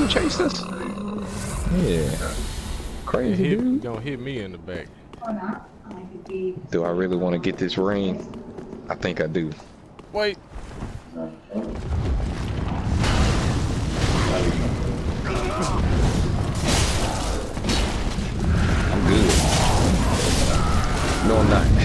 chased us? Yeah. Crazy, dude. Gonna hit me in the back. Do I really want to get this ring? I think I do. Wait. I'm good. No, I'm not.